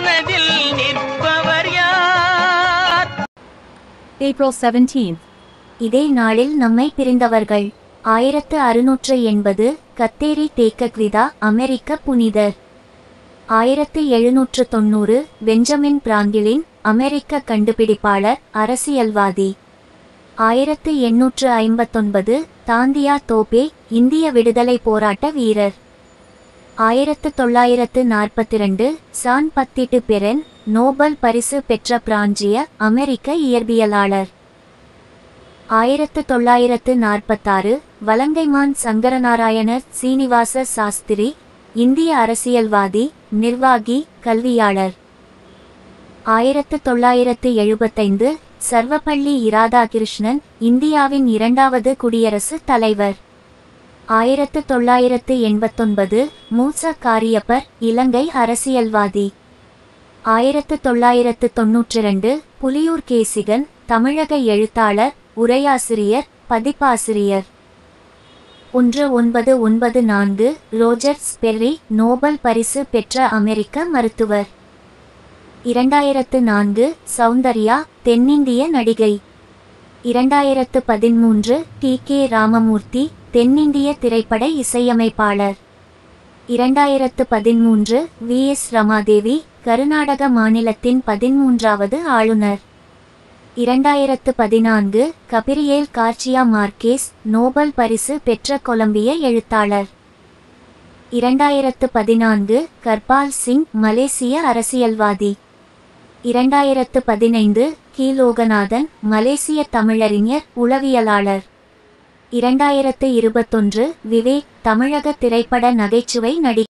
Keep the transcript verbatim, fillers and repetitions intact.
மனதில் நிற்பவர் யார்? April seventeenth. இதே நாளில் நம்மை பிரிந்தவர்கள். ஆயிரத்து அறுநூற்று எண்பது கத்தேரி தேக்கக்விதா, அமெரிக்க புனிதர். ஆயிரத்து எழுநூற்று தொண்ணூறு பெஞ்சமின் பிராங்கிலின், அமெரிக்க கண்டுபிடிப்பாளர், அரசியல்வாதி. ஆயிரத்து எண்ணூற்று ஐம்பத்தொன்பது தாந்தியா தோபே, இந்திய விடுதலை போராட்ட வீரர். ஆயிரத்து தொள்ளாயிரத்து நாற்பத்திரண்டு சான் பத்திட்டு பெரென், நோபல் பரிசு பெற்ற பிரான்சிய அமெரிக்க இயற்பியலாளர். ஆயிரத்து தொள்ளாயிரத்து நாற்பத்தாறு வலங்கைமான் சங்கரநாராயண சீனிவாச சாஸ்திரி, இந்திய அரசியல்வாதி, நிர்வாகி, கல்வியாளர். ஆயிரத்து தொள்ளாயிரத்து எழுபத்தைந்து சர்வப்பள்ளி இராதாகிருஷ்ணன், இந்தியாவின் இரண்டாவது குடியரசுத் தலைவர். ஆயிரத்து தொள்ளாயிரத்து எண்பத்தொன்பது மூச காரியப்பர், இலங்கை அரசியல்வாதி. ஆயிரத்து தொள்ளாயிரத்து தொன்னூற்றி ரெண்டு புலியூர் கேசிகன், தமிழக எழுத்தாளர், உரையாசிரியர், பதிப்பாசிரியர். ஒன்று ஒன்பது ஒன்பது நான்கு ரோஜர் ஸ்பெர்ரி, நோபல் பரிசு பெற்ற அமெரிக்க மருத்துவர். இரண்டாயிரத்து நான்கு சௌந்தர்யா, தென்னிந்திய நடிகை. இரண்டாயிரத்து பதிமூன்று டி கே ராமமூர்த்தி, தென்னிந்திய திரைப்பட இசையமைப்பாளர். இரண்டாயிரத்து பதிமூன்று வி எஸ் ரமாதேவி, கர்நாடக மாநிலத்தின் பதிமூன்றாவது ஆளுநர். இரண்டாயிரத்து பதினான்கு கபிரியேல் கார்சியா மார்கேஸ், நோபல் பரிசு பெற்ற கொலம்பிய எழுத்தாளர். இரண்டாயிரத்து பதினான்கு கர்பால் சிங், மலேசிய அரசியல்வாதி. இரண்டாயிரத்து பதினைந்து கி லோகநாதன், மலேசிய தமிழறிஞர், உளவியலாளர். இரண்டாயிரத்து இருபத்தொன்று விவேக், தமிழக திரைப்பட நகைச்சுவை நடிகர்.